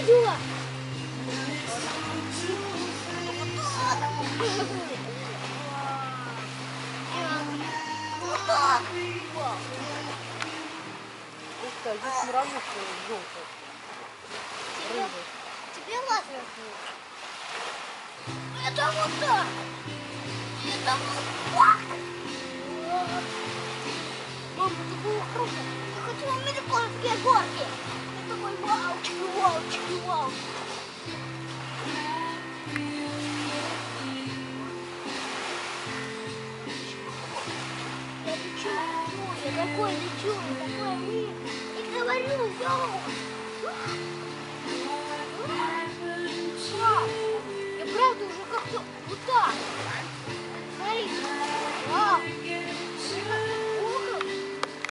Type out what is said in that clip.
Идет. Ух ты, а здесь муравьишка желтая. Тебе ладно? Это вот так. Это вот так. Мама, это было круто. Я хочу американские горки. Я такой вау, вау, вау. Я лечу, я такой лечу, я такой мир. И говорю, йоу. Я правда уже как-то вот так. Смотри. Вау.